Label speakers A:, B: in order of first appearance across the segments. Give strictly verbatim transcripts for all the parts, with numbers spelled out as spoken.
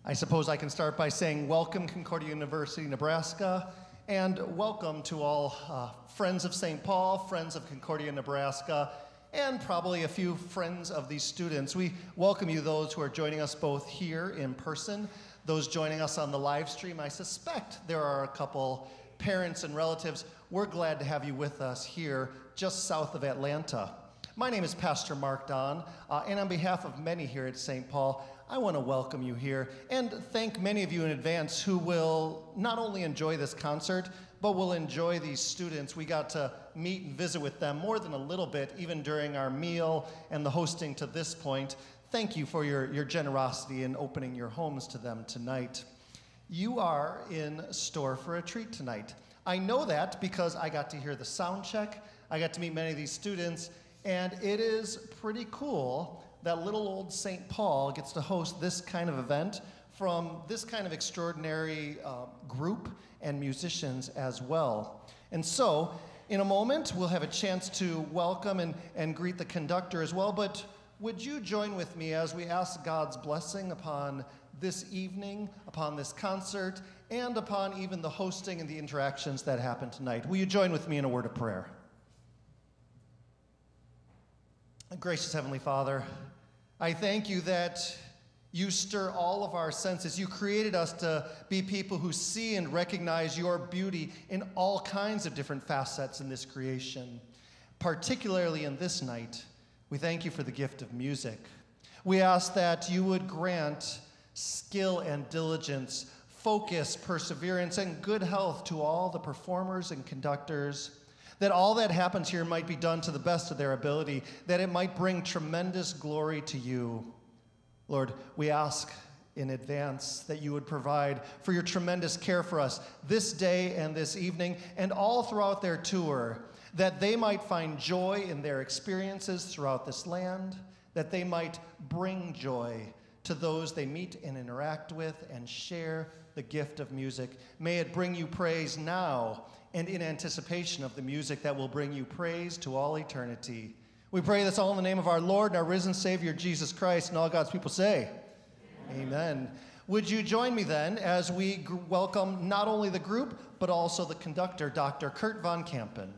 A: I suppose I can start by saying welcome, Concordia University, Nebraska, and welcome to all uh, friends of Saint Paul, friends of Concordia, Nebraska, and probably a few friends of these students. We welcome you, those who are joining us both here in person, those joining us on the live stream. I suspect there are a couple parents and relatives. We're glad to have you with us here just south of Atlanta. My name is Pastor Mark Don, uh, and on behalf of many here at Saint Paul, I want to welcome you here and thank many of you in advance who will not only enjoy this concert, but will enjoy these students. We got to meet and visit with them more than a little bit, even during our meal and the hosting to this point. Thank you for your, your generosity in opening your homes to them tonight. You are in store for a treat tonight. I know that because I got to hear the sound check. I got to meet many of these students. And it is pretty cool that little old Saint Paul gets to host this kind of event from this kind of extraordinary uh, group and musicians as well. And so, in a moment, we'll have a chance to welcome and, and greet the conductor as well, but would you join with me as we ask God's blessing upon this evening, upon this concert, and upon even the hosting and the interactions that happen tonight? Will you join with me in a word of prayer? Gracious Heavenly Father, I thank you that you stir all of our senses. You created us to be people who see and recognize your beauty in all kinds of different facets in this creation. Particularly in this night, we thank you for the gift of music. We ask that you would grant skill and diligence, focus, perseverance, and good health to all the performers and conductors, that all that happens here might be done to the best of their ability, that it might bring tremendous glory to you. Lord, we ask in advance that you would provide for your tremendous care for us this day and this evening and all throughout their tour, that they might find joy in their experiences throughout this land, that they might bring joy to those they meet and interact with and share the gift of music. May it bring you praise now and in anticipation of the music that will bring you praise to all eternity. We pray this all in the name of our Lord and our risen Savior, Jesus Christ, and all God's people say, Amen. Amen. Would you join me then as we g- welcome not only the group, but also the conductor, Doctor Kurt von Kampen.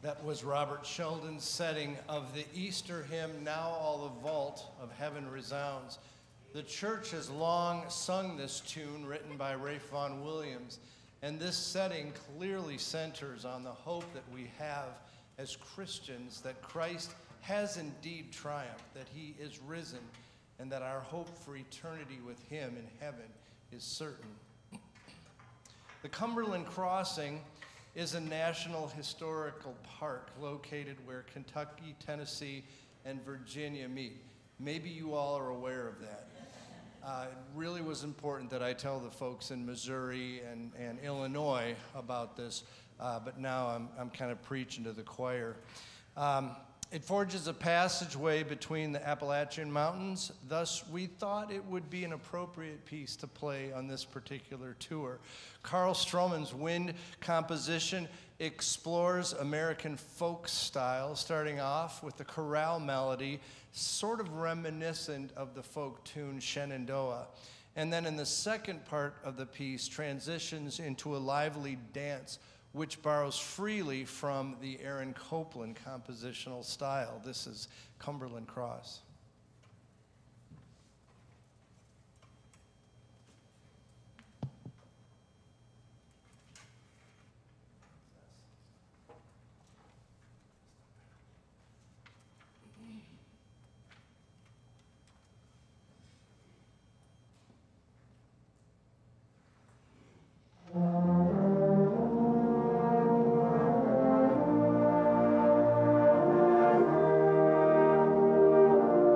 B: That was Robert Sheldon's setting of the Easter hymn, Now All the Vault of Heaven Resounds. The church has long sung this tune written by Ralph Vaughan Williams, and this setting clearly centers on the hope that we have as Christians that Christ has indeed triumphed, that he is risen, and that our hope for eternity with him in heaven is certain. The Cumberland Crossing is a national historical park located where Kentucky, Tennessee, and Virginia meet. Maybe you all are aware of that. Uh, it really was important that I tell the folks in Missouri and, and Illinois about this, uh, but now I'm, I'm kind of preaching to the choir. Um, It forges a passageway between the Appalachian Mountains. Thus, we thought it would be an appropriate piece to play on this particular tour. Carl Stroman's wind composition explores American folk style, starting off with the chorale melody, sort of reminiscent of the folk tune Shenandoah. And then in the second part of the piece, transitions into a lively dance which borrows freely from the Aaron Copland compositional style. This is Cumberland Cross.
C: Thank you.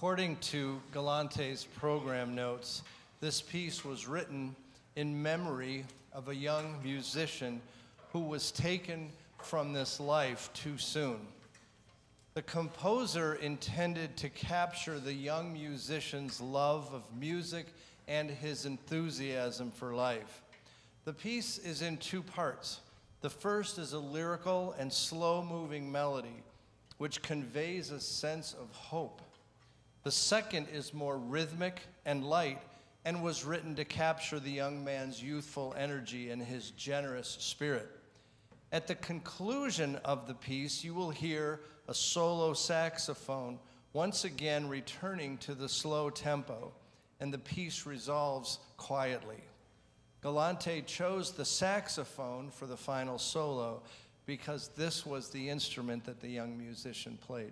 B: According to Galante's program notes, this piece was written in memory of a young musician who was taken from this life too soon. The composer intended to capture the young musician's love of music and his enthusiasm for life. The piece is in two parts. The first is a lyrical and slow-moving melody, which conveys a sense of hope. The second is more rhythmic and light and was written to capture the young man's youthful energy and his generous spirit. At the conclusion of the piece, you will hear a solo saxophone once again returning to the slow tempo, and the piece resolves quietly. Galante chose the saxophone for the final solo because this was the instrument that the young musician played.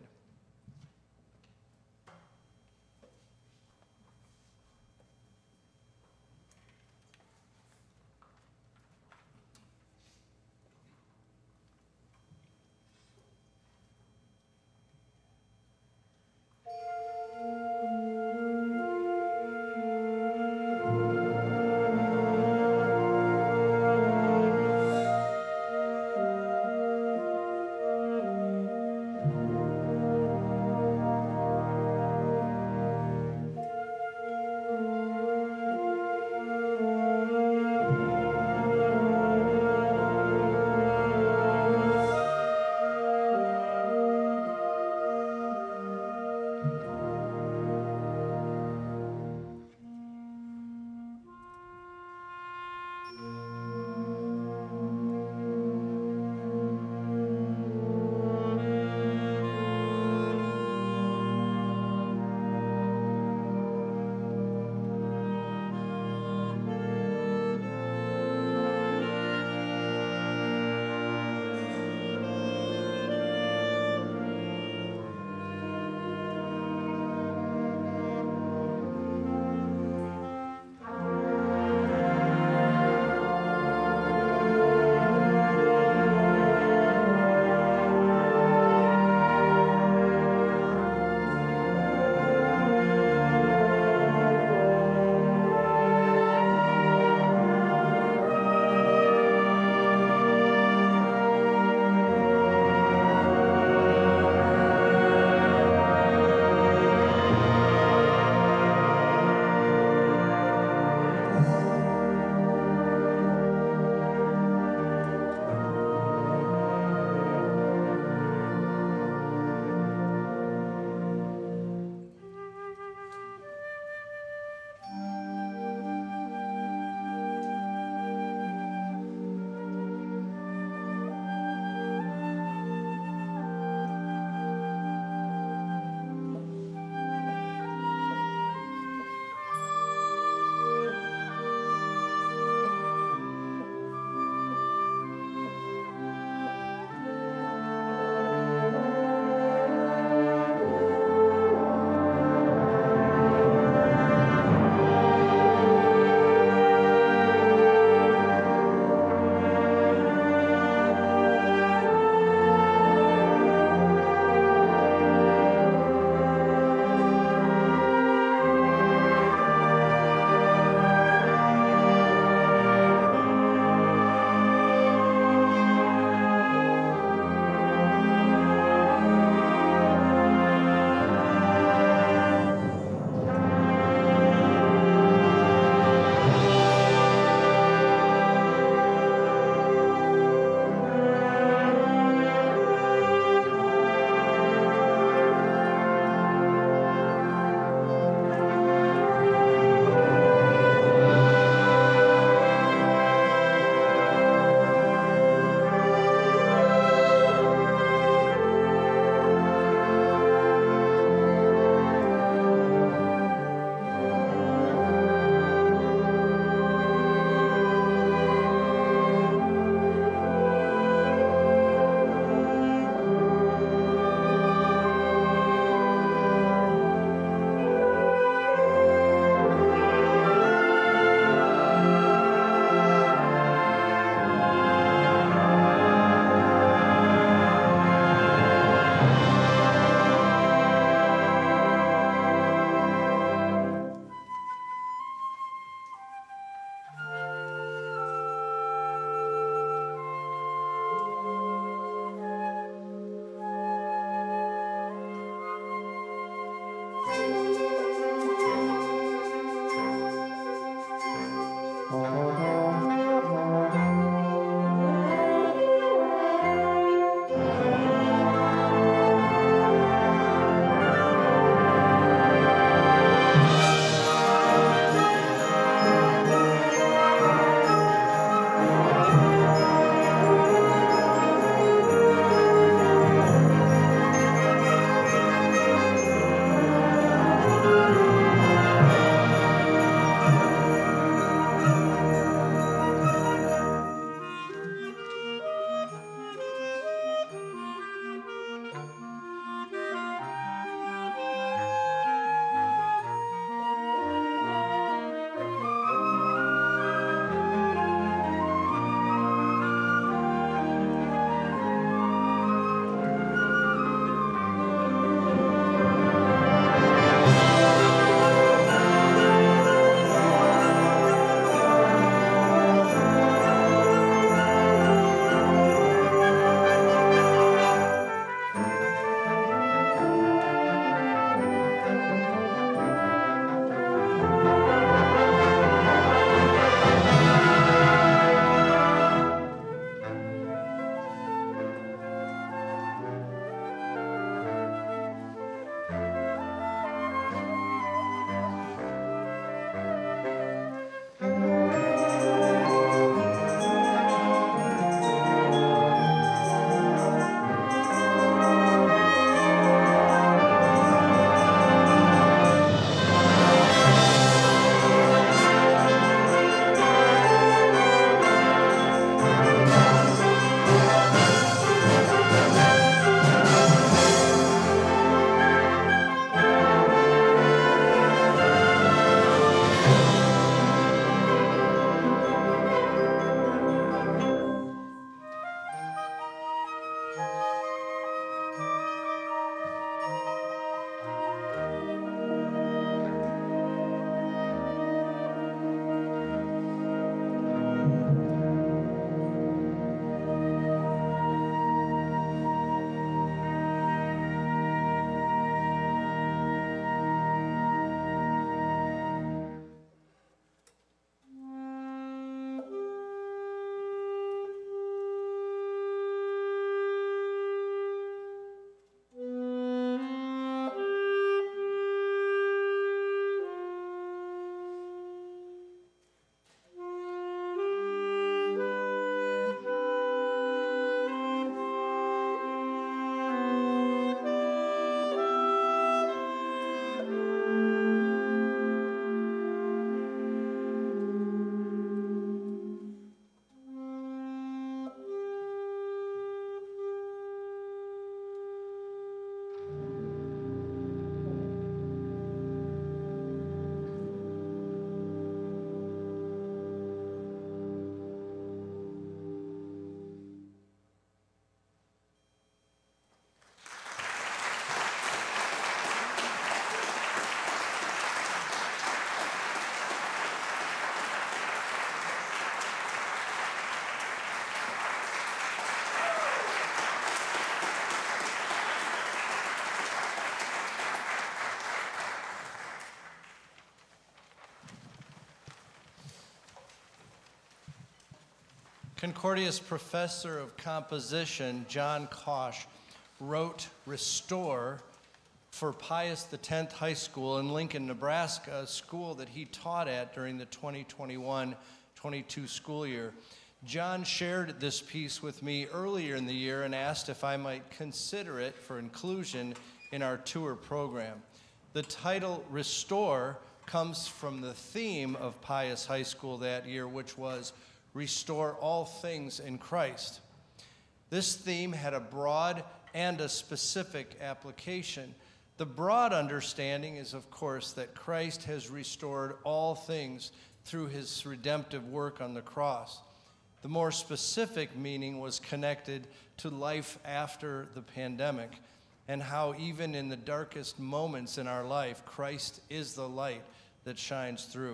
B: Concordia's professor of composition, John Kosh, wrote Restore for Pius X High School in Lincoln, Nebraska, a school that he taught at during the twenty twenty-one twenty-two school year. John shared this piece with me earlier in the year and asked if I might consider it for inclusion in our tour program. The title, Restore, comes from the theme of Pius High School that year, which was Restore All Things in Christ. This theme had a broad and a specific application. The broad understanding is, of course, that Christ has restored all things through his redemptive work on the cross. The more specific meaning was connected to life after the pandemic and how even in the darkest moments in our life, Christ is the light that shines through.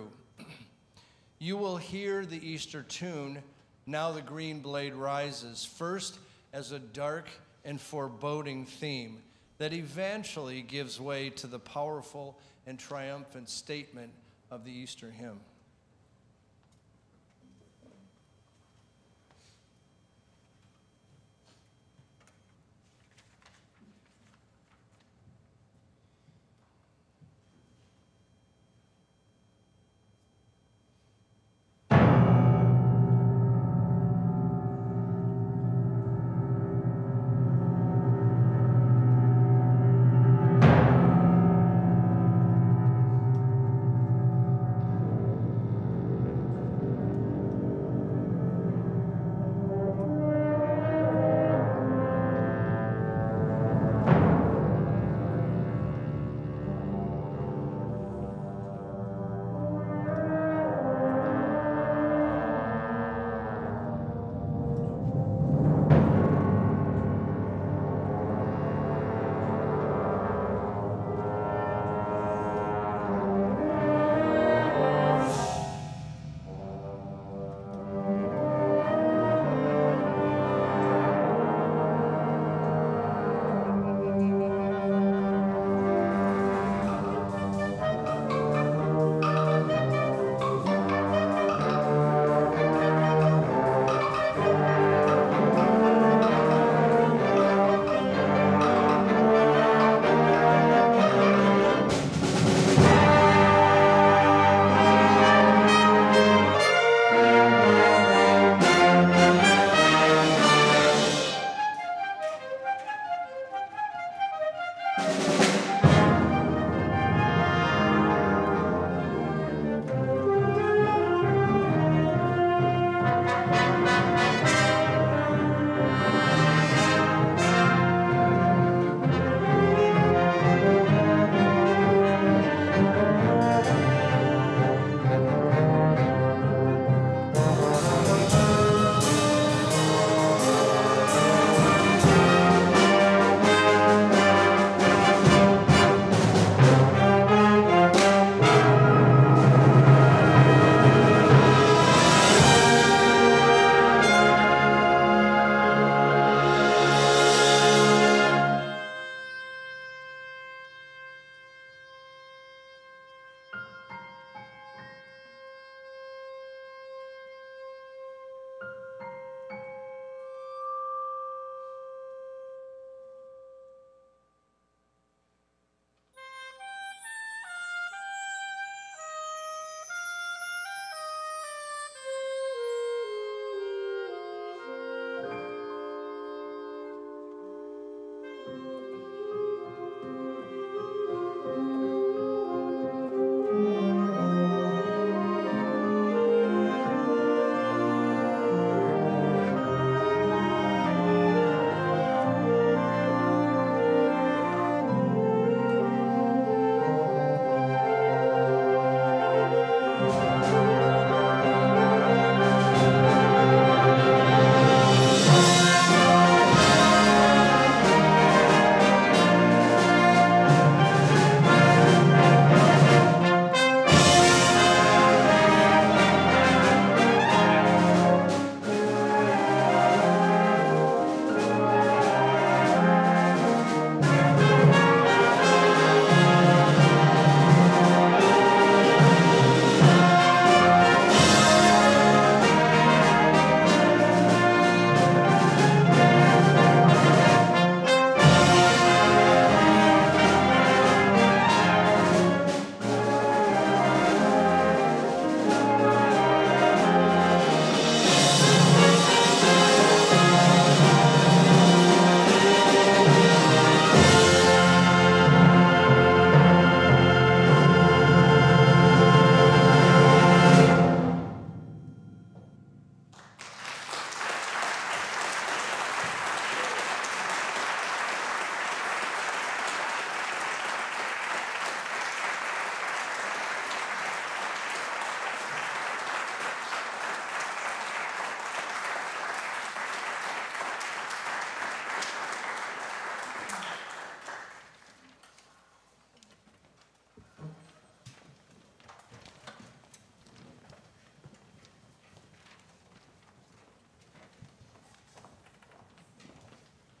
B: You will hear the Easter tune, Now the Green Blade Rises, first as a dark and foreboding theme that eventually gives way to the powerful and triumphant statement of the Easter hymn.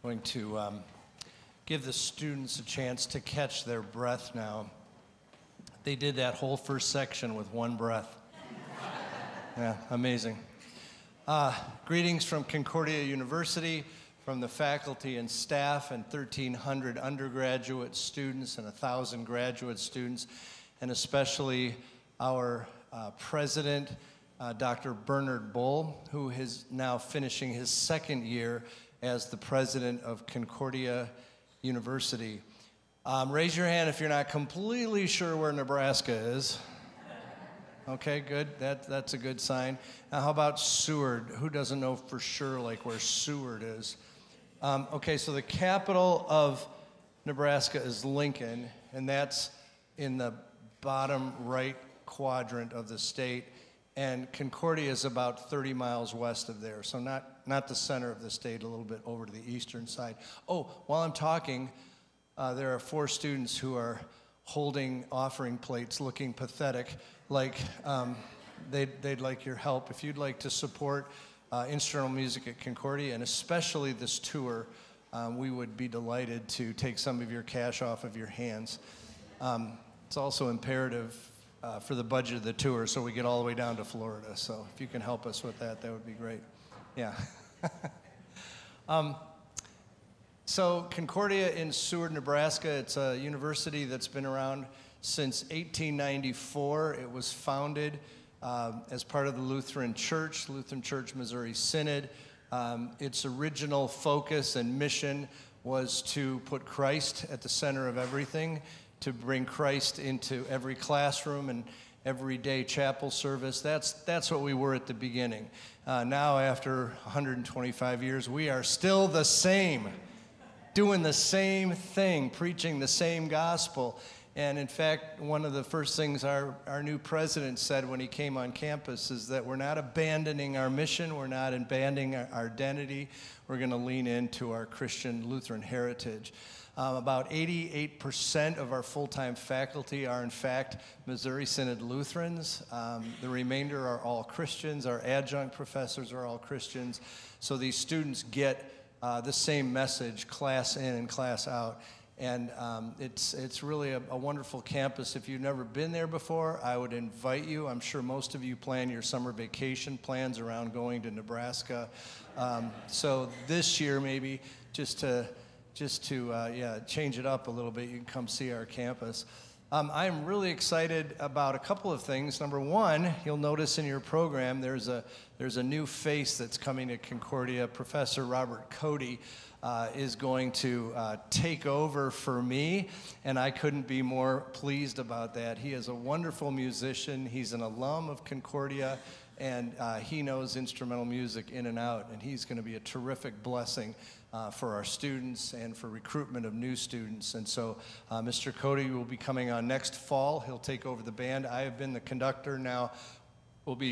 B: going to um, give the students a chance to catch their breath now. They did that whole first section with one breath. Yeah, amazing. Uh, greetings from Concordia University, from the faculty and staff and thirteen hundred undergraduate students and one thousand graduate students, and especially our uh, president, uh, Doctor Bernard Bull, who is now finishing his second year as the president of Concordia University. Um, raise your hand if you're not completely sure where Nebraska is. Okay, good. That, that's a good sign. Now, how about Seward? Who doesn't know for sure, like, where Seward is? Um, okay, so the capital of Nebraska is Lincoln, and that's in the bottom right quadrant of the state. And Concordia is about thirty miles west of there, so not, not the center of the state, a little bit over to the eastern side. Oh, while I'm talking, uh, there are four students who are holding offering plates looking pathetic, like um, they'd, they'd like your help. If you'd like to support uh, instrumental music at Concordia, and especially this tour, um, we would be delighted to take some of your cash off of your hands. Um, it's also imperative uh, for the budget of the tour, so we get all the way down to Florida. So if you can help us with that, that would be great. Yeah. um, So Concordia in Seward, Nebraska, it's a university that's been around since eighteen ninety-four. It was founded um, as part of the Lutheran Church, Lutheran Church Missouri Synod. Um, its original focus and mission was to put Christ at the center of everything, to bring Christ into every classroom and everyday chapel service. That's, that's what we were at the beginning. Uh, now, after one hundred twenty-five years, we are still the same. Doing the same thing, preaching the same gospel. And in fact, one of the first things our, our new president said when he came on campus is that we're not abandoning our mission, we're not abandoning our, our identity, we're going to lean into our Christian Lutheran heritage. Um, about eighty-eight percent of our full-time faculty are in fact Missouri Synod Lutherans. Um, the remainder are all Christians, our adjunct professors are all Christians, so these students get Uh, the same message, class in and class out. And um, it's, it's really a, a wonderful campus. If you've never been there before, I would invite you. I'm sure most of you plan your summer vacation plans around going to Nebraska. Um, so this year, maybe, just to, just to uh, yeah, change it up a little bit, you can come see our campus. Um, I'm really excited about a couple of things. Number one, you'll notice in your program there's a there's a new face that's coming to Concordia. Professor Robert Cody uh, is going to uh, take over for me, and I couldn't be more pleased about that. He is a wonderful musician. He's an alum of Concordia, and uh, he knows instrumental music in and out, and he's going to be a terrific blessing Uh, for our students and for recruitment of new students. And so uh, Mister Cody will be coming on next fall. He'll take over the band. I have been the conductor now, will be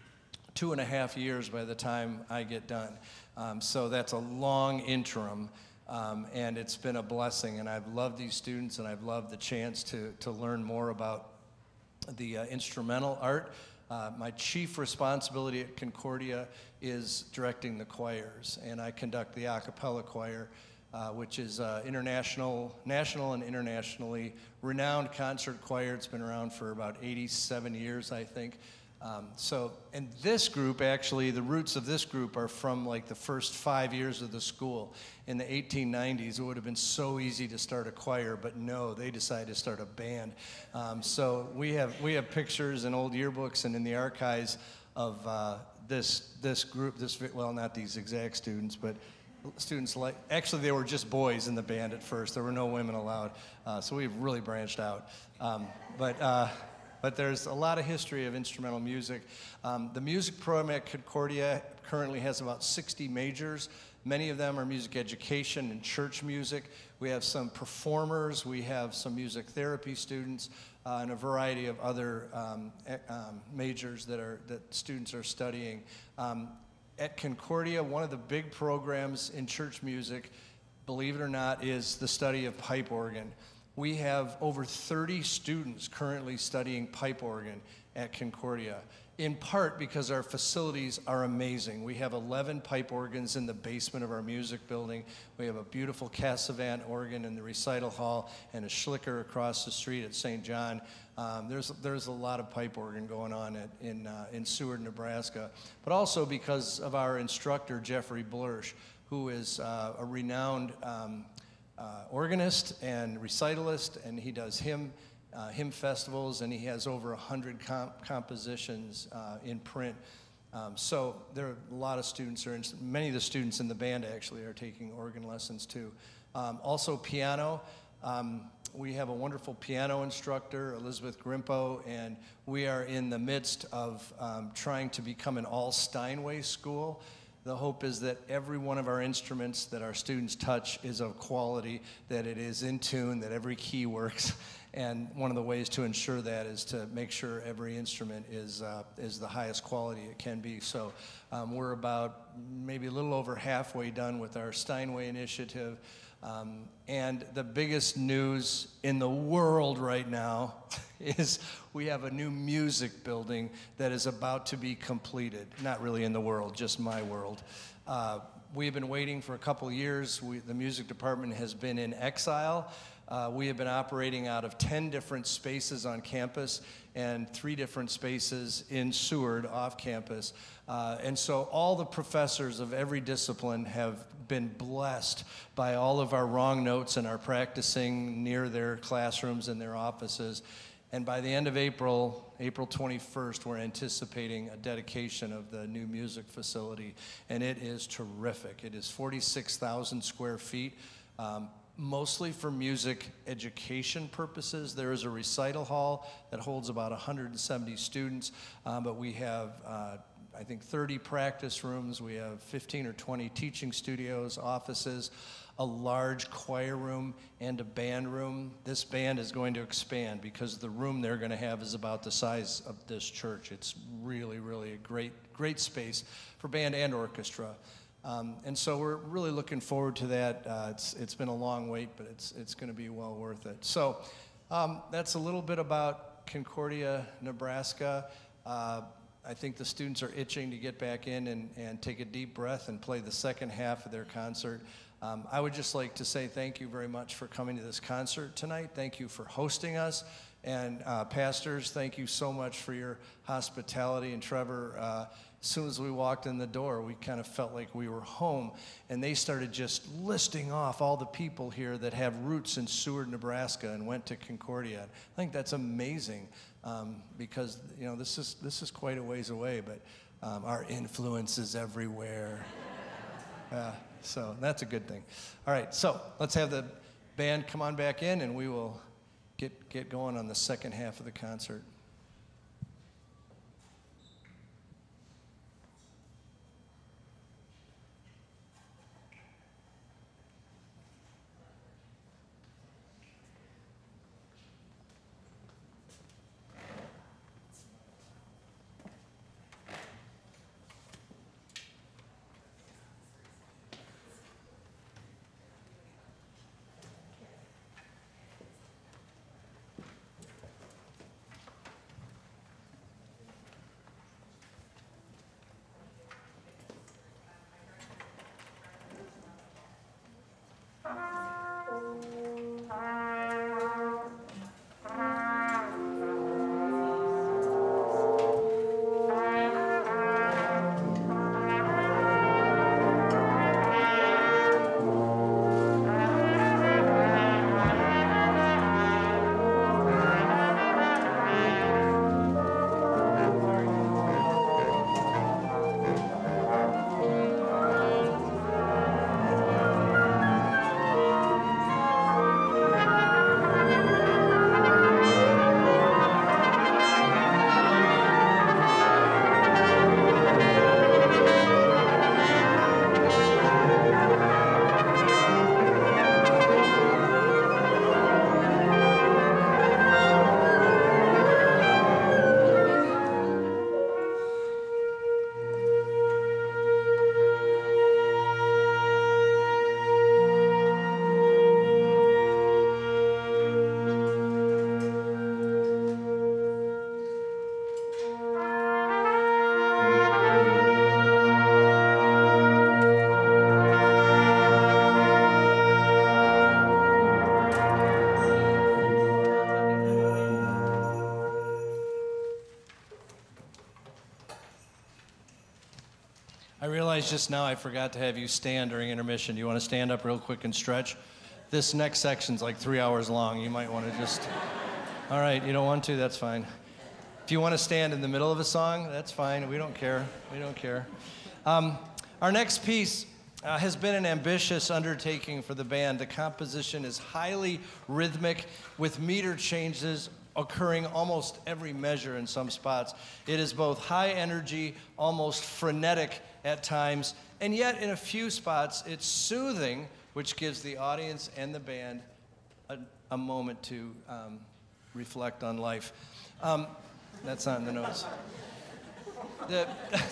B: two and a half years by the time I get done. Um, so that's a long interim, um, and it's been a blessing. And I've loved these students, and I've loved the chance to, to learn more about the uh, instrumental art. Uh, my chief responsibility at Concordia is directing the choirs, and I conduct the a cappella choir, uh, which is uh, international, national and internationally renowned concert choir. It's been around for about eighty-seven years, I think. Um, so, and this group, actually, the roots of this group are from like the first five years of the school. In the eighteen nineties, it would have been so easy to start a choir, but no, they decided to start a band. Um, so we have we have pictures in old yearbooks and in the archives of uh, this this group. This well, not these exact students, but students like actually they were just boys in the band at first. There were no women allowed, uh, so we've really branched out. Um, but. Uh, But there's a lot of history of instrumental music. Um, the music program at Concordia currently has about sixty majors. Many of them are music education and church music. We have some performers, we have some music therapy students, uh, and a variety of other um, um, majors that, are, that students are studying. Um, at Concordia, one of the big programs in church music, believe it or not, is the study of pipe organ. We have over thirty students currently studying pipe organ at Concordia. in part because our facilities are amazing. We have eleven pipe organs in the basement of our music building. We have a beautiful Cassavant organ in the recital hall and a Schlicker across the street at Saint John. Um, there's, there's a lot of pipe organ going on at, in, uh, in Seward, Nebraska, but also because of our instructor, Jeffrey Blursch, who is uh, a renowned um, uh, organist and recitalist, and he does hymn Uh, hymn festivals, and he has over one hundred comp compositions uh, in print. Um, so there are a lot of students, are in, many of the students in the band actually are taking organ lessons too. Um, also piano. Um, we have a wonderful piano instructor, Elizabeth Grimpo, and we are in the midst of um, trying to become an all Steinway school. The hope is that every one of our instruments that our students touch is of quality, that it is in tune, that every key works. And one of the ways to ensure that is to make sure every instrument is, uh, is the highest quality it can be. So um, we're about maybe a little over halfway done with our Steinway initiative. Um, and the biggest news in the world right now is we have a new music building that is about to be completed. Not really in the world, just my world. Uh, we've been waiting for a couple years. We, the music department has been in exile. Uh, we have been operating out of ten different spaces on campus and three different spaces in Seward off campus. Uh, and so all the professors of every discipline have been blessed by all of our wrong notes and our practicing near their classrooms and their offices. And by the end of April, April twenty-first, we're anticipating a dedication of the new music facility. And it is terrific. It is forty-six thousand square feet. Um, mostly for music education purposes. There is a recital hall that holds about one hundred seventy students, um, but we have, uh, I think, thirty practice rooms. We have fifteen or twenty teaching studios, offices, a large choir room, and a band room. This band is going to expand because the room they're going to have is about the size of this church. It's really, really a great, great space for band and orchestra. Um, and so we're really looking forward to that. Uh, it's, it's been a long wait, but it's, it's going to be well worth it. So um, that's a little bit about Concordia, Nebraska. Uh, I think the students are itching to get back in and, and take a deep breath and play the second half of their concert. Um, I would just like to say thank you very much for coming to this concert tonight. Thank you for hosting us. And uh, pastors, thank you so much for your hospitality. And Trevor, uh, as soon as we walked in the door, we kind of felt like we were home. And they started just listing off all the people here that have roots in Seward, Nebraska, and went to Concordia. I think that's amazing um, because, you know, this is, this is quite a ways away, but um, our influence is everywhere. uh, so that's a good thing. All right, so let's have the band come on back in, and we will get, get going on the second half of the concert. I realized just now I forgot to have you stand during intermission. Do you want to stand up real quick and stretch? This next section's like three hours long. You might want to just... All right, you don't want to, that's fine. If you want to stand in the middle of a song, that's fine. We don't care. We don't care. Um, our next piece uh, has been an ambitious undertaking for the band. The composition is highly rhythmic with meter changes occurring almost every measure in some spots. It is both high energy, almost frenetic at times, and yet in a few spots it's soothing, which gives the audience and the band a, a moment to um, reflect on life. Um, that's not in the notes. The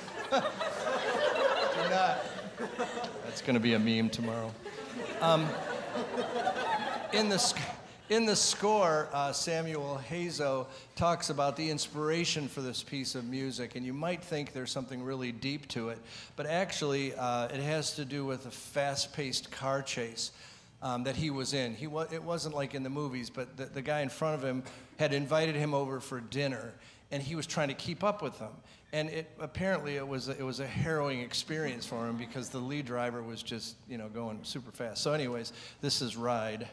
B: Do not. That's going to be a meme tomorrow. Um, in the sc- in the score, uh, Samuel Hazo talks about the inspiration for this piece of music, and you might think there's something really deep to it, but actually uh, it has to do with a fast-paced car chase um, that he was in. He wa- it wasn't like in the movies, but the, the guy in front of him had invited him over for dinner, and he was trying to keep up with them. And it, apparently it was, a, it was a harrowing experience for him because the lead driver was just, you know, going super fast. So anyways, this is Ride.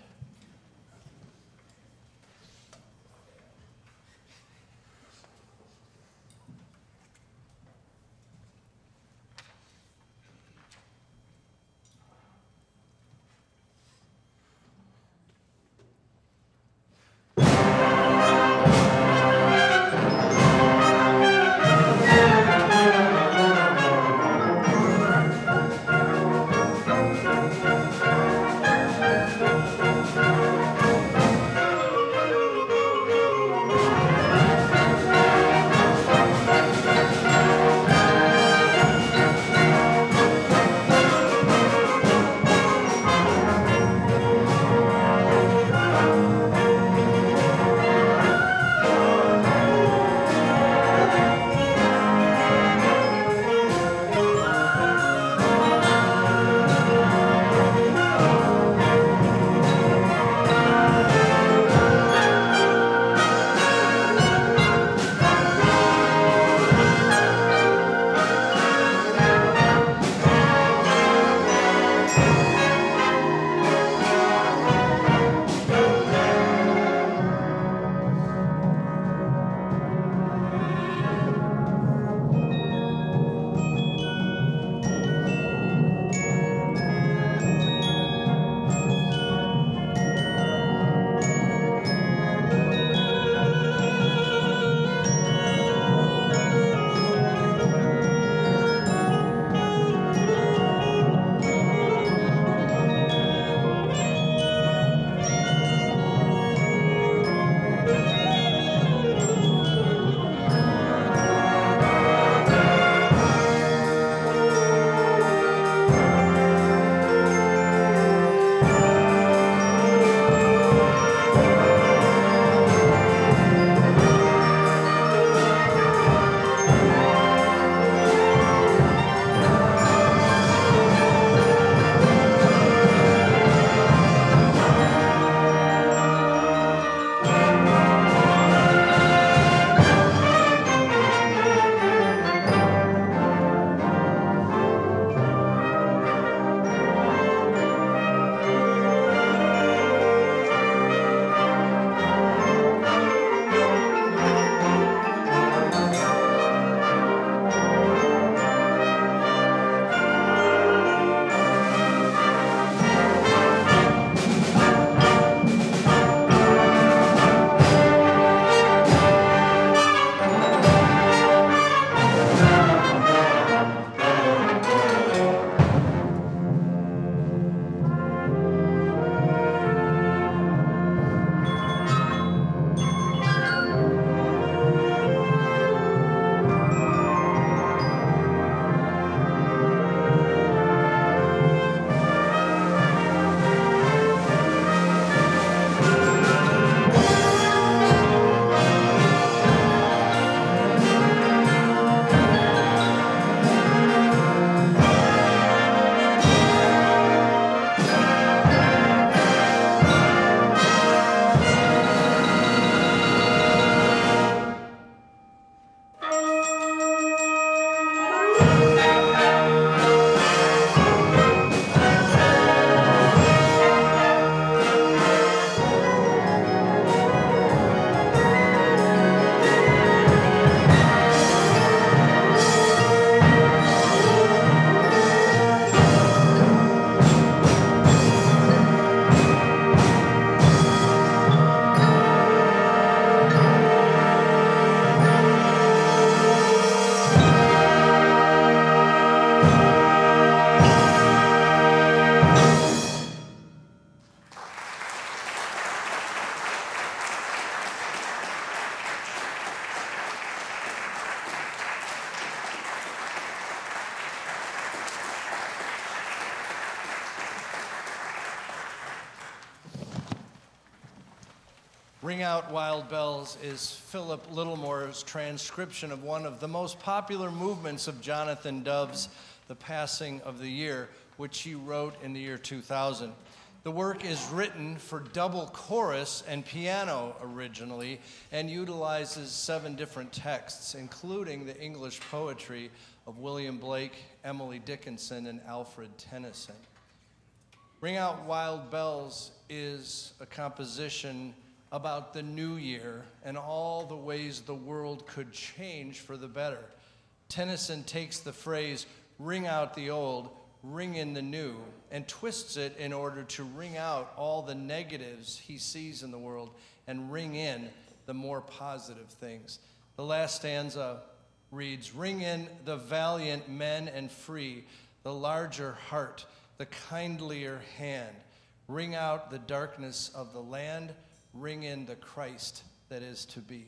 B: Ring Out Wild Bells is Philip Littlemore's transcription of one of the most popular movements of Jonathan Dove's The Passing of the Year, which he wrote in the year two thousand. The work is written for double chorus and piano originally and utilizes seven different texts, including the English poetry of William Blake, Emily Dickinson, and Alfred Tennyson. Ring Out Wild Bells is a composition about the new year and all the ways the world could change for the better. Tennyson takes the phrase, ring out the old, ring in the new, and twists it in order to ring out all the negatives he sees in the world and ring in the more positive things. The last stanza reads, ring in the valiant men and free, the larger heart, the kindlier hand. Ring out the darkness of the land, ring in the Christ that is to be.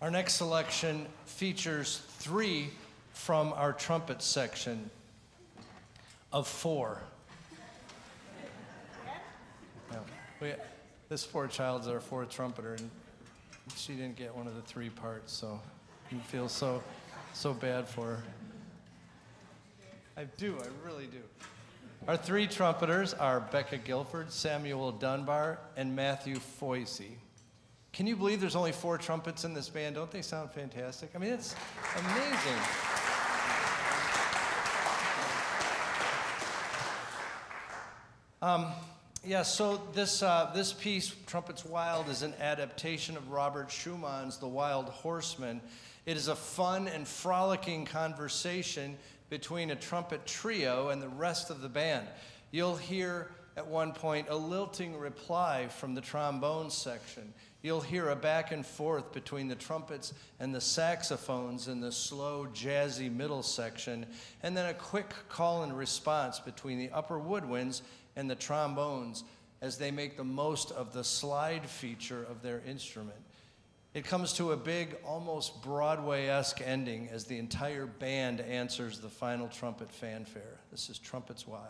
B: Our next selection features three from our trumpet section of four. Yeah. We, this poor child's our fourth trumpeter, and she didn't get one of the three parts, so you feel so, so bad for her. I do, I really do. Our three trumpeters are Becca Guilford, Samuel Dunbar, and Matthew Foisey. Can you believe there's only four trumpets in this band? Don't they sound fantastic? I mean, it's amazing. Um, yeah, so this, uh, this piece, Trumpets Wild, is an adaptation of Robert Schumann's The Wild Horseman. It is a fun and frolicking conversation between a trumpet trio and the rest of the band. You'll hear at one point a lilting reply from the trombone section. You'll hear a back and forth between the trumpets and the saxophones in the slow, jazzy middle section, and then a quick call and response between the upper woodwinds and the trombones as they make the most of the slide feature of their instrument. It comes to a big, almost Broadway-esque ending as the entire band answers the final trumpet fanfare. This is Trumpets Wild.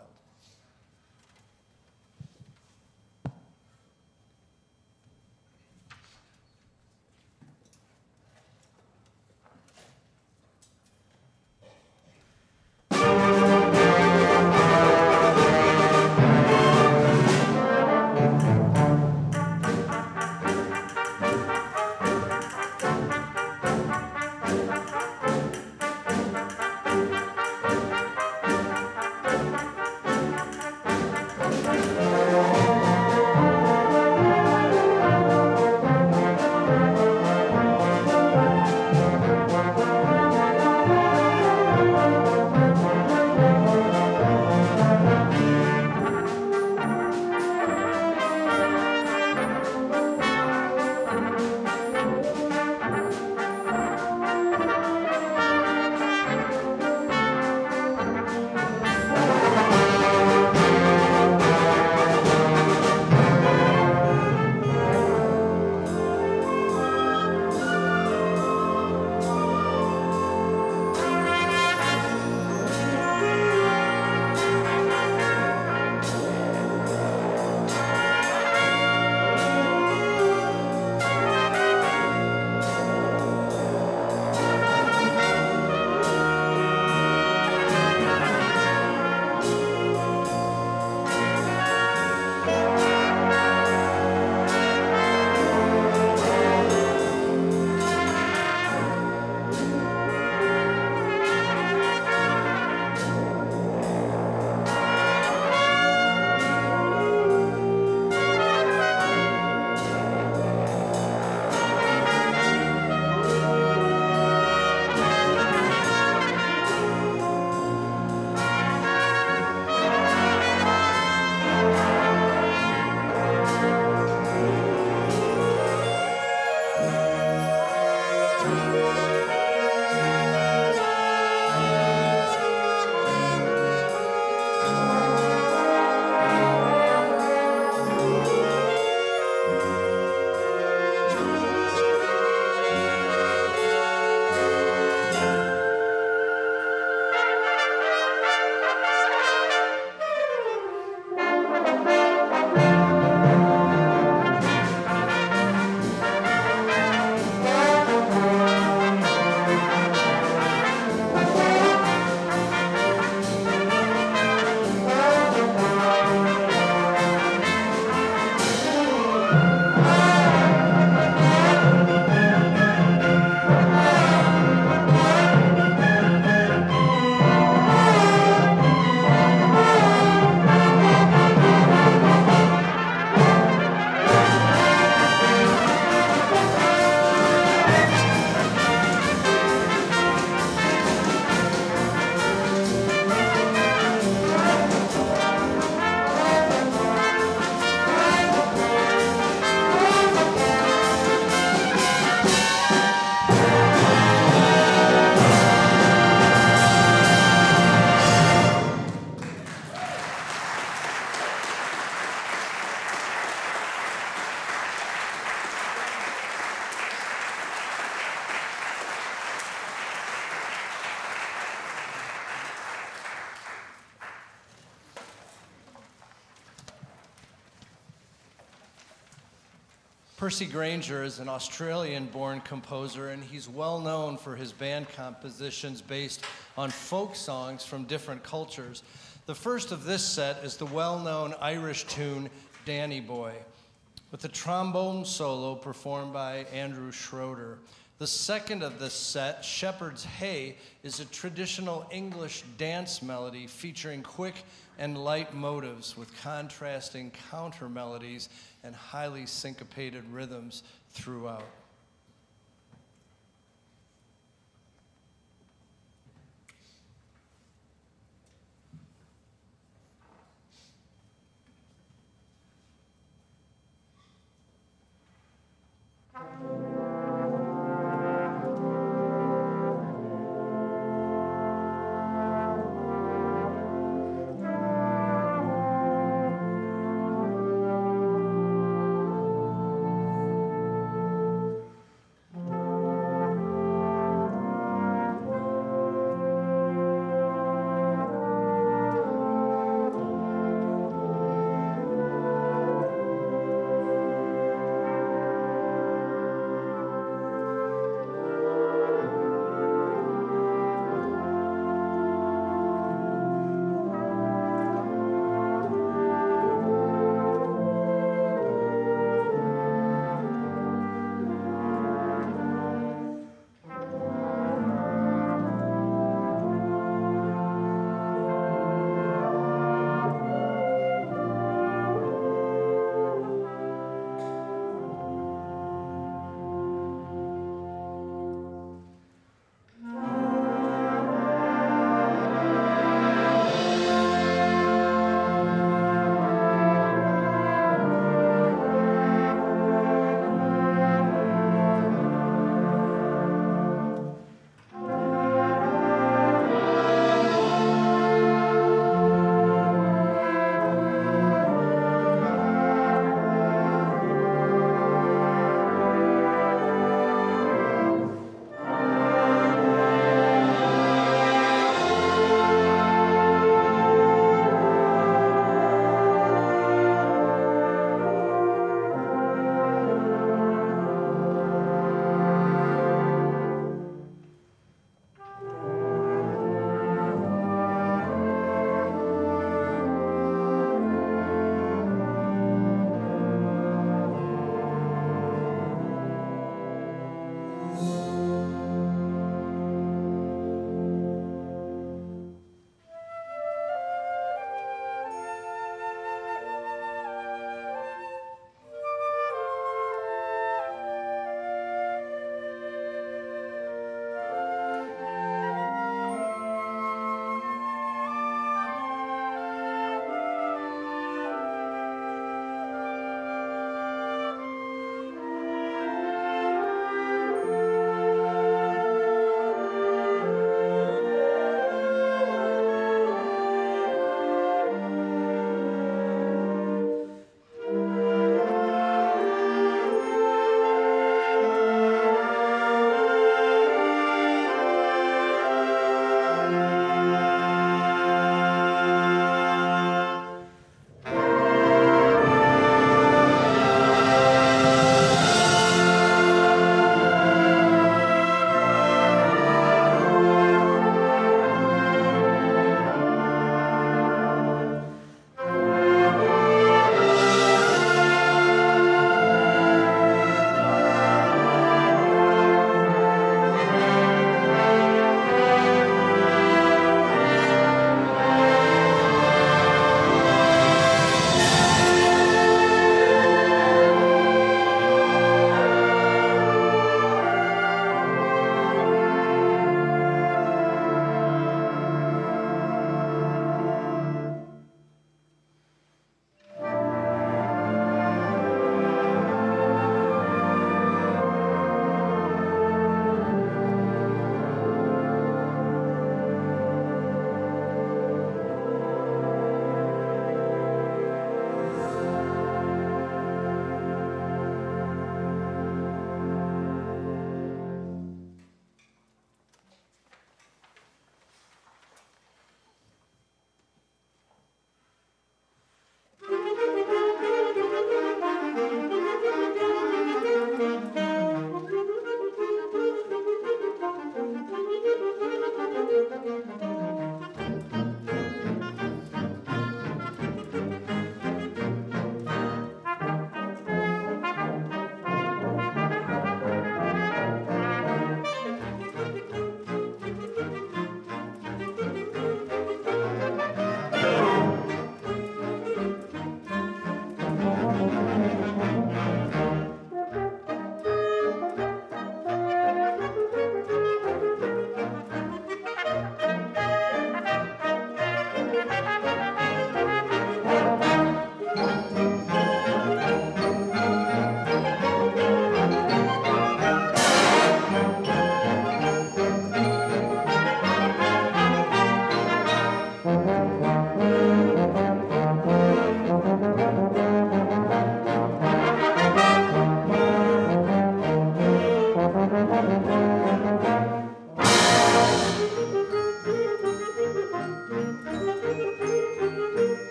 B: Percy Grainger is an Australian-born composer, and he's well known for his band compositions based on folk songs from different cultures. The first of this set is the well-known Irish tune, Danny Boy, with the trombone solo performed by Andrew Schroeder. The second of this set, Shepherd's Hay, is a traditional English dance melody featuring quick and light motives with contrasting counter melodies and highly syncopated rhythms throughout.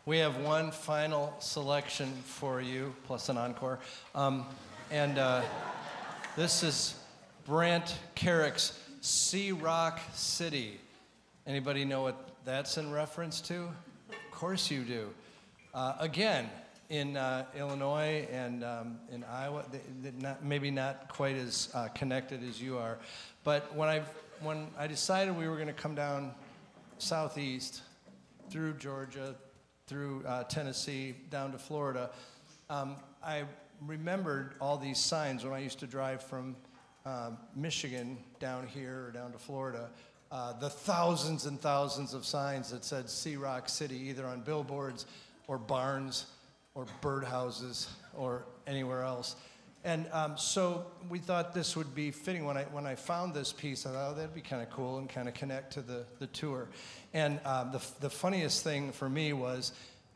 B: We have one final selection for you, plus an encore. Um, and uh, this is Brant Carrick's Sea Rock City. Anybody know what that's in reference to? Of course you do. Uh, again, in uh, Illinois and um, in Iowa, they, they not, maybe not quite as uh, connected as you are. But when I when I decided we were going to come down southeast through Georgia, through uh, Tennessee, down to Florida, um, I remembered all these signs when I used to drive from uh, Michigan down here or down to Florida. Uh, the thousands and thousands of signs that said Sea Rock City, either on billboards or barns or birdhouses or anywhere else. And um, so we thought this would be fitting. When I when I found this piece, I thought, oh, that'd be kind of cool and kind of connect to the, the tour. And um, the, the funniest thing for me was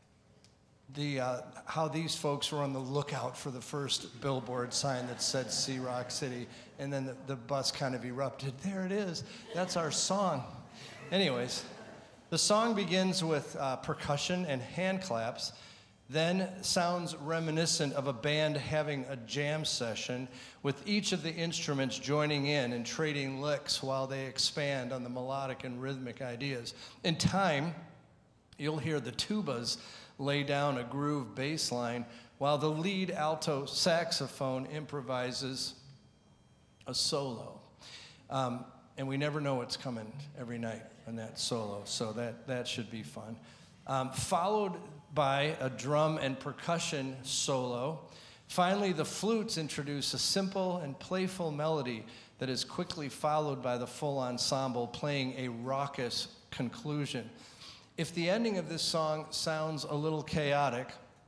B: the uh, how these folks were on the lookout for the first billboard sign that said Sea Rock City. And then the, the bus kind of erupted. There it is. That's our song. Anyways, the song begins with uh, percussion and hand claps, then sounds reminiscent of a band having a jam session with each of the instruments joining in and trading licks while they expand on the melodic and rhythmic ideas. In time, you'll hear the tubas lay down a groove bass line while the lead alto saxophone improvises a solo. Um, and we never know what's coming every night in that solo, so that, that should be fun. Um, followed by a drum and percussion solo. Finally, the flutes introduce a simple and playful melody that is quickly followed by the full ensemble playing a raucous conclusion. If the ending of this song sounds a little chaotic,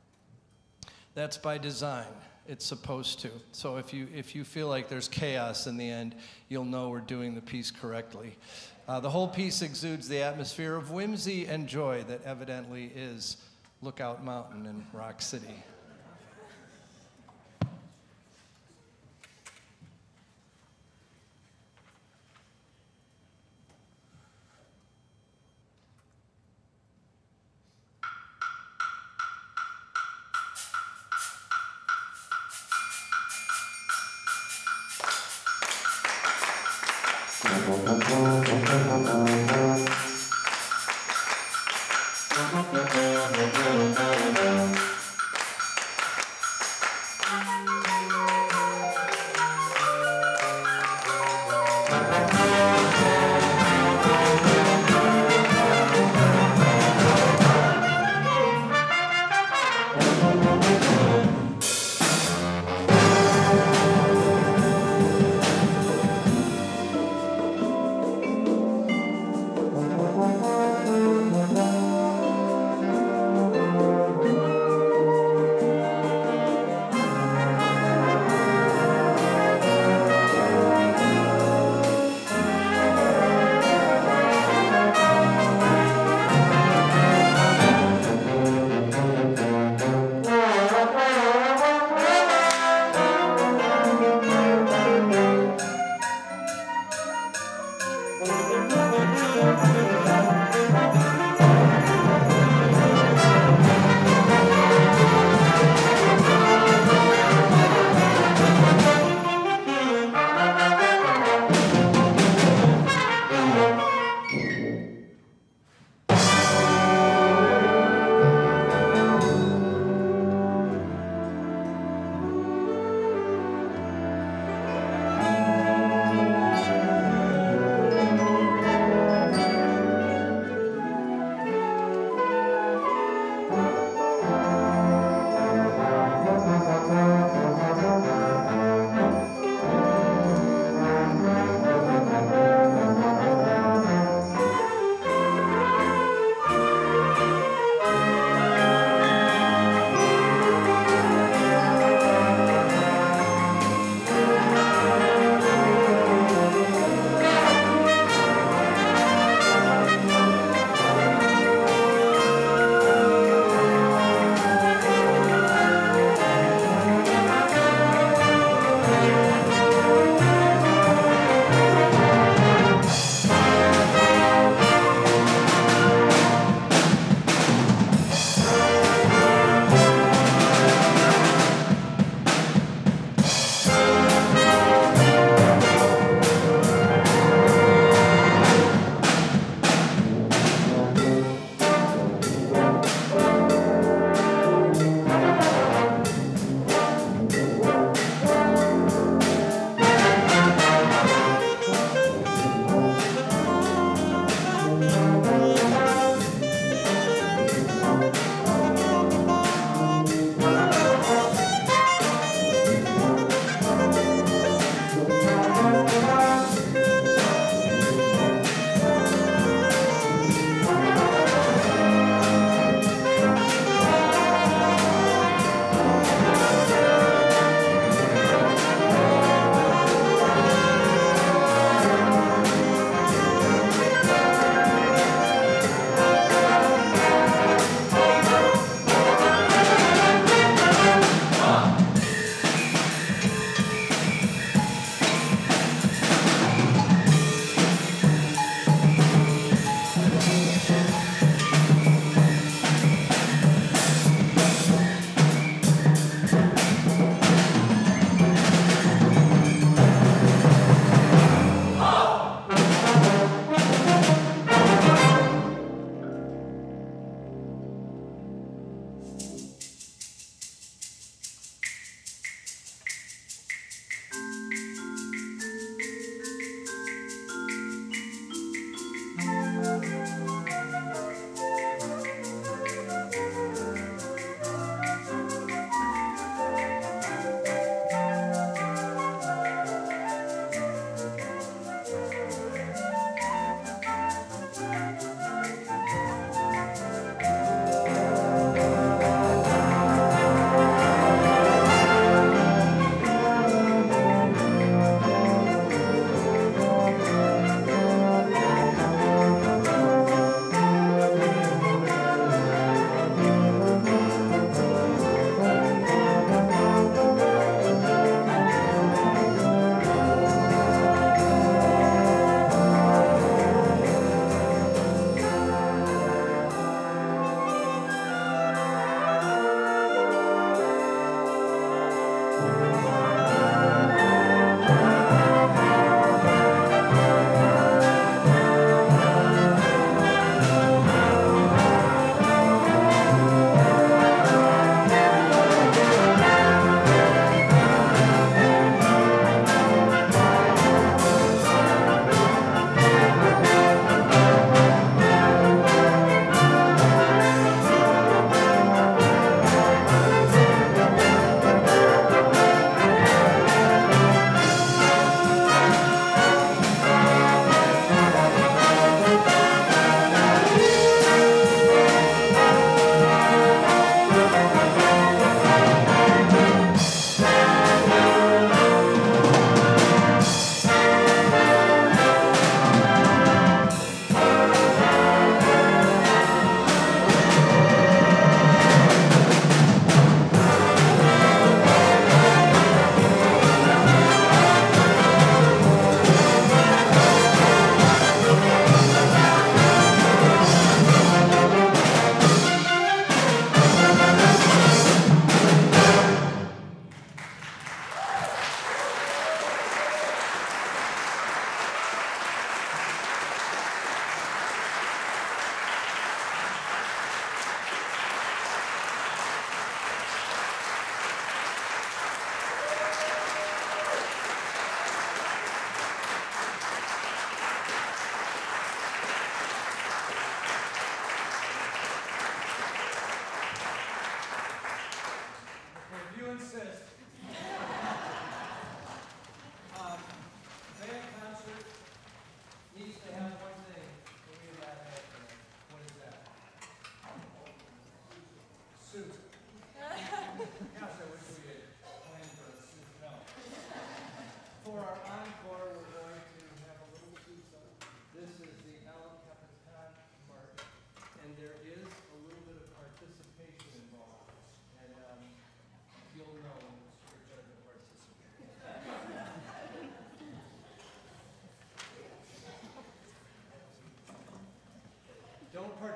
B: that's by design. It's supposed to. So if you if you feel like there's chaos in the end, you'll know we're doing the piece correctly. Uh, the whole piece exudes the atmosphere of whimsy and joy that evidently is Lookout Mountain in Rock City.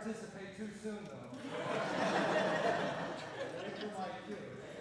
B: participate too soon, though. Wait for my cue.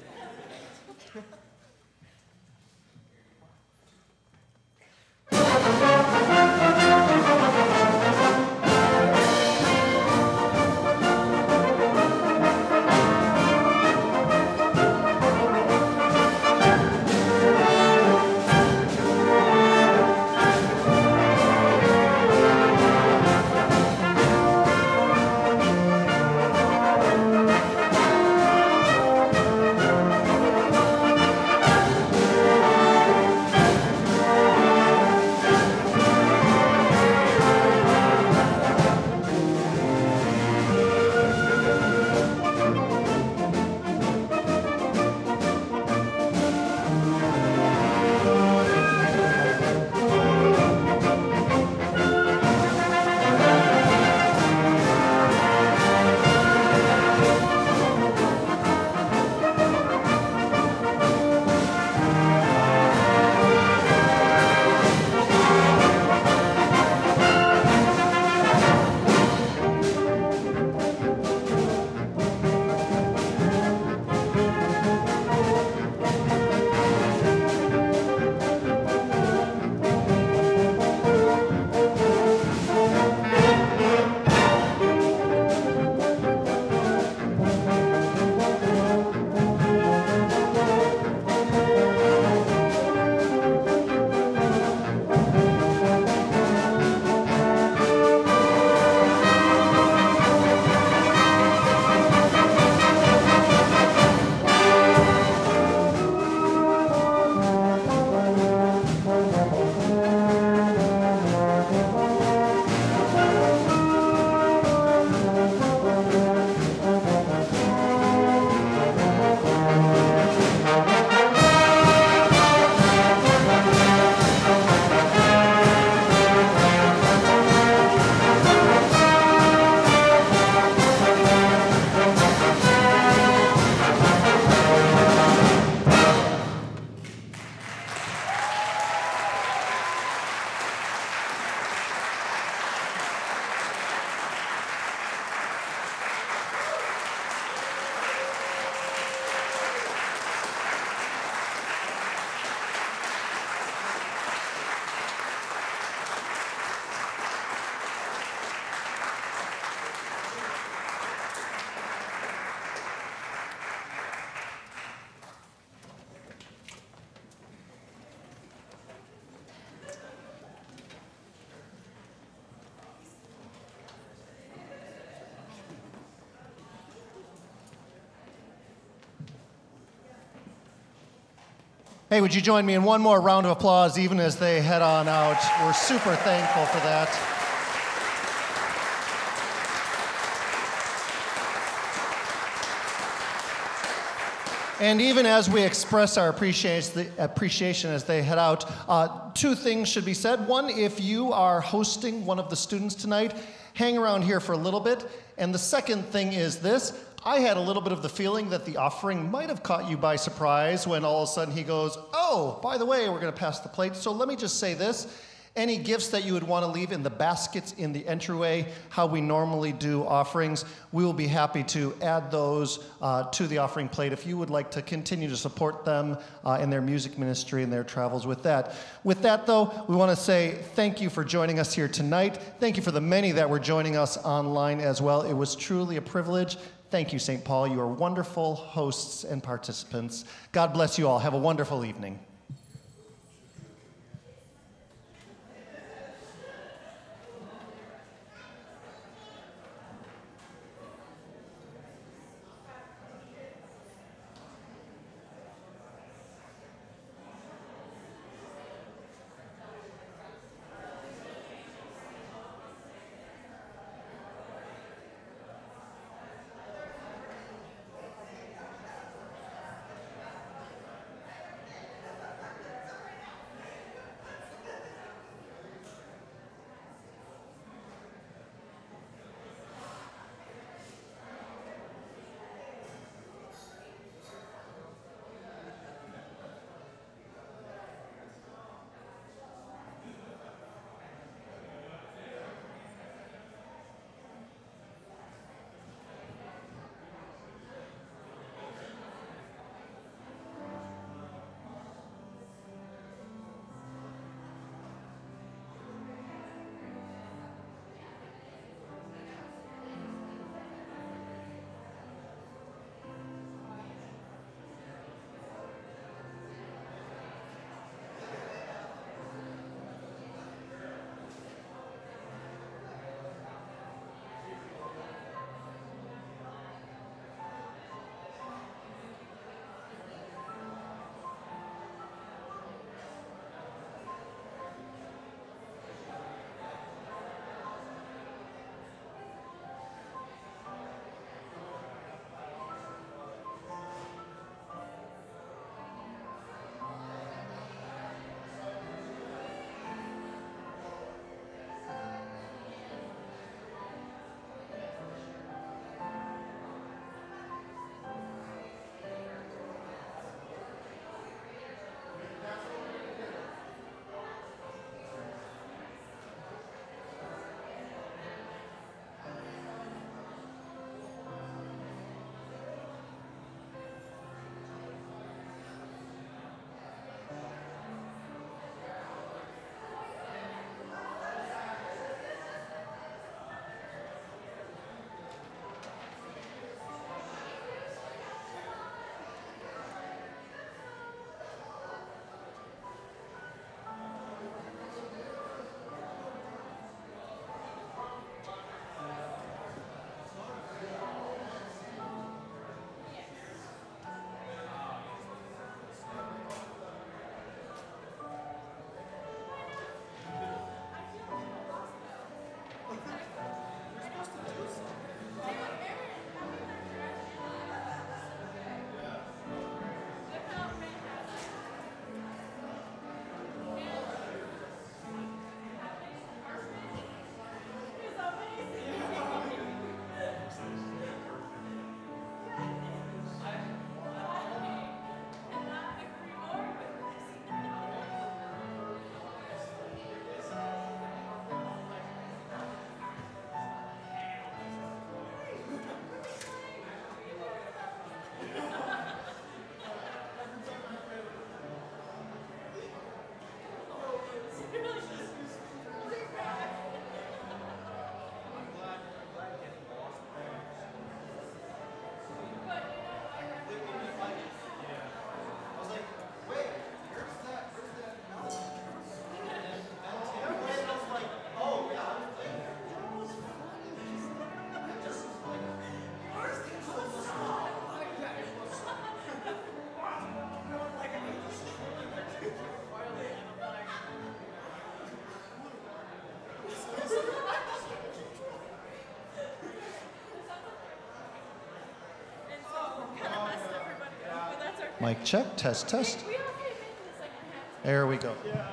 A: Hey, would you join me in one more round of applause even as they head on out? We're super thankful for that. And even as we express our appreciation appreciation as they head out, uh, two things should be said. One, if you are hosting one of the students tonight, hang around here for a little bit. And the second thing is this. I had a little bit of the feeling that the offering might have caught you by surprise when all of a sudden he goes, oh, by the way, we're going to pass the plate. So let me just say this. Any gifts that you would want to leave in the baskets in the entryway, how we normally do offerings, we will be happy to add those uh, to the offering plate if you would like to continue to support them uh, in their music ministry and their travels with that. With that, though, we want to say thank you for joining us here tonight. Thank you for the many that were joining us online as well. It was truly a privilege. Thank you, Saint Paul. You are wonderful hosts and participants. God bless you all. Have a wonderful evening. Mic check, test, test. There we go.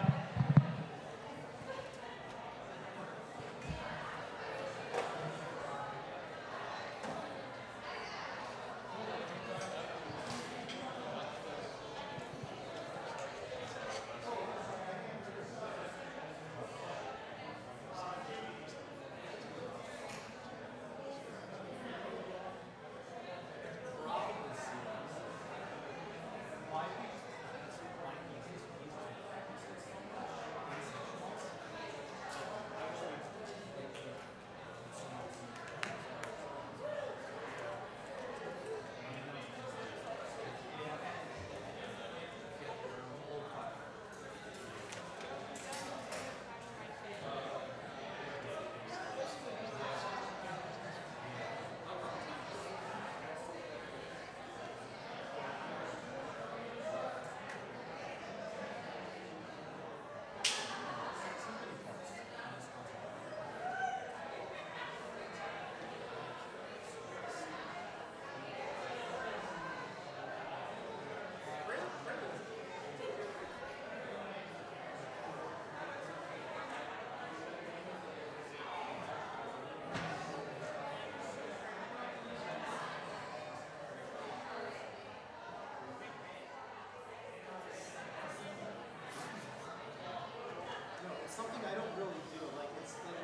C: Something I don't really do, like it's like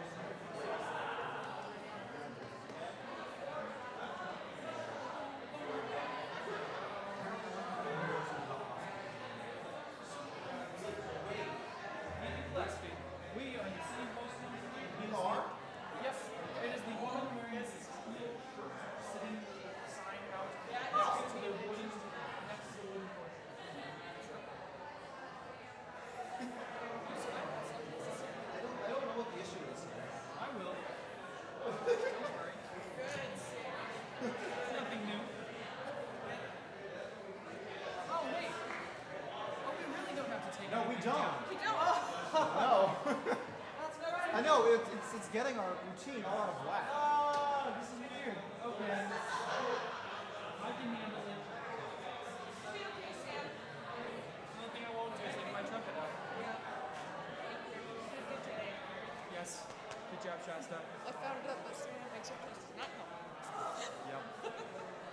D: We are the same posting.
C: you are?
D: Yes, it is the woman wearing this sitting sign out next to the wooden next to the wooden porch.
C: I don't I don't know what the issue is.
D: I will. Don't worry. It's nothing new. Oh wait. Oh, we really don't have to take
C: No, we
D: anything
C: don't.
D: down.
E: We don't.
C: No.
E: That's no right.
C: I know it, it's it's getting our routine all out of whack.
D: Oh, this is weird. Okay. I can handle it.
E: It'll be okay, Sam.
D: The only thing I won't do is leave my trumpet out.
E: Yeah. You did good today.
D: Yes. Good job, Shasta.
E: I found out that Sam makes her taste not help.
D: Yep.